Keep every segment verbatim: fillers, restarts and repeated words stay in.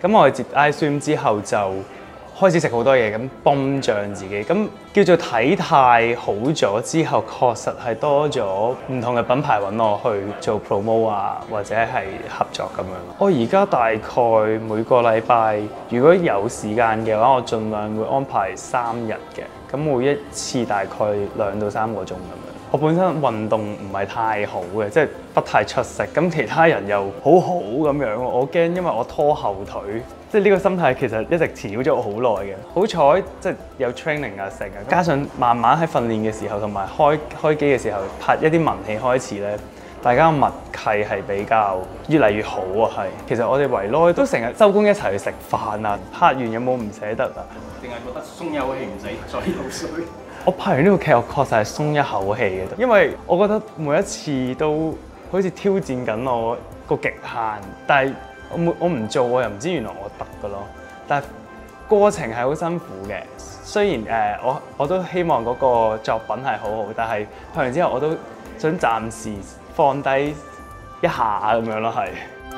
咁我接 I swim 之後就開始食好多嘢，咁泵脹自己，咁叫做體態好咗之後，確實係多咗唔同嘅品牌揾我去做 promo 啊，或者係合作咁樣。我而家大概每個禮拜，如果有時間嘅話，我盡量會安排三日嘅，咁每一次大概兩到三個鐘咁樣。我本身運動唔係太好嘅，即係不太出色。咁其他人又好好咁樣，我驚因為我拖後腿，即係呢個心態其實一直纏繞咗我好耐嘅。好彩即係有 training 啊成啊，加上慢慢喺訓練嘅時候同埋開開機嘅時候拍一啲文戲開始咧，大家嘅默契係比較越嚟越好啊。係，其實我哋圍內都成日收工一齊去食飯啊，拍完有冇唔捨得啊？ 定係覺得鬆一口氣唔使再流水？ 我拍完呢個劇，我確實係鬆一口氣嘅，因為我覺得每一次都好似挑戰緊我個極限，但係我冇我唔做，我又唔知原來我得㗎咯。但係過程係好辛苦嘅，雖然誒、呃、我我都希望嗰個作品係好好，但係拍完之後我都想暫時放低一下咁樣咯，係。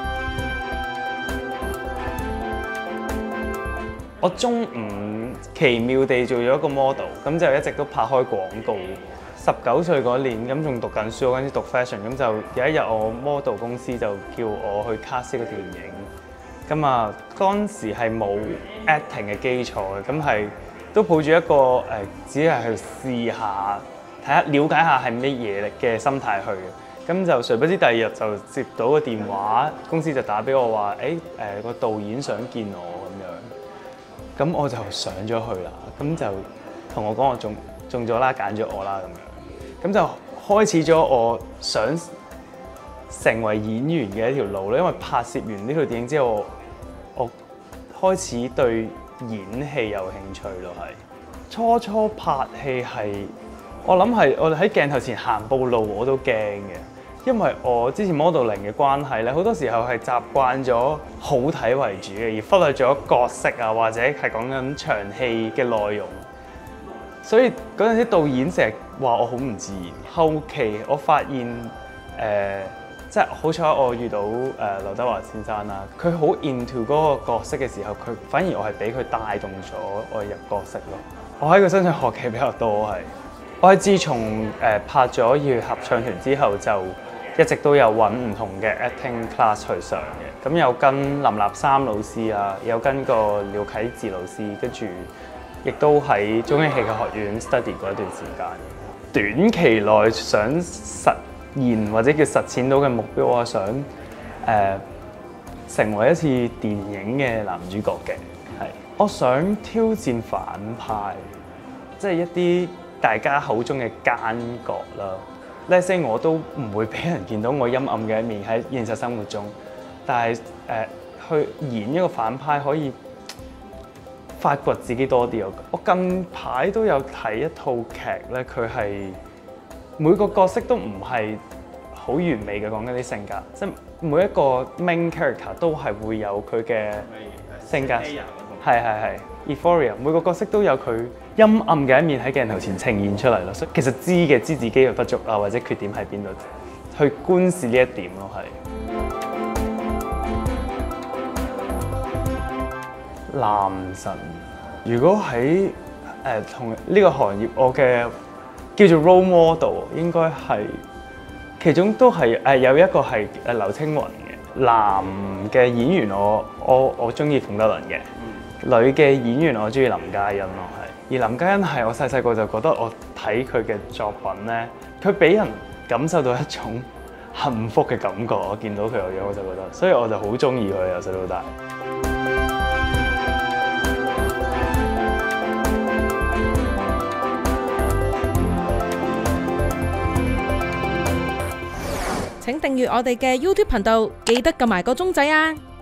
我中午奇妙地做咗一個 model， 咁就一直都拍開廣告。十九歲嗰年，咁仲讀緊書，我嗰陣時讀 fashion，咁就有一日我 model 公司就叫我去 cast 個電影。咁啊，嗰陣時係冇 acting 嘅基礎嘅，咁係都抱住一個誒、呃，只係去試下，睇下了解下係乜嘢嘅心態去嘅。咁就誰不知第二日就接到個電話，公司就打俾我話：誒誒個導演想見我咁樣。咁我就上咗去啦，咁就同我講我中中咗啦，揀咗我啦咁樣，咁就開始咗我想成為演員嘅一條路咧。因為拍攝完呢套電影之後，我開始對演戲有興趣咯。係初初拍戲係，我諗係我哋喺鏡頭前行步路我都驚嘅。因為我之前 modeling 嘅關係咧，好多時候係習慣咗好睇為主嘅，而忽略咗角色啊，或者係講緊場戲嘅內容。所以嗰陣時導演成日話我好唔自然。後期我發現誒、呃，即係好彩我遇到誒、呃、劉德華先生啦，佢好 into 嗰個角色嘅時候，佢反而我係俾佢帶動咗我入角色咯。我喺佢身上學嘅比較多係，我係自從誒、呃、拍咗《熱血合唱團》之後就一直都有揾唔同嘅 acting class 去上嘅，咁有跟林立三老師啊，有跟個廖啟智老師，跟住亦都喺中英戲劇學院 study 過一段時間。短期內想實現或者叫實踐到嘅目標，我係想誒、呃、成為一次電影嘅男主角嘅，係我想挑戰反派，即係一啲大家口中嘅奸角啦。呢些我都唔會俾人見到我陰暗嘅一面喺現實生活中，但係誒、呃、去演一個反派可以發掘自己多啲。我近排都有睇一套劇咧，佢係每個角色都唔係好完美嘅，講緊啲性格，即係每一個 main character 都係會有佢嘅性格。係係係 Euphoria 每個角色都有佢陰暗嘅一面喺鏡頭前呈現出嚟咯，所以其實知嘅知自己嘅不足啊，或者缺點喺邊度，去觀視呢一點咯，係。男神，如果喺誒同呢個行業，我嘅叫做 role model 應該係其中都係誒、呃、有一個係誒劉青雲嘅。男嘅演員我我我中意馮德倫嘅。女嘅演員我中意林嘉欣咯，係。而林嘉欣係我細細個就覺得我睇佢嘅作品咧，佢俾人感受到一種幸福嘅感覺。我見到佢個樣我就覺得，所以我就好中意佢由細到大。 請訂閱我哋嘅 YouTube 頻道，記得撳埋個鐘仔啊！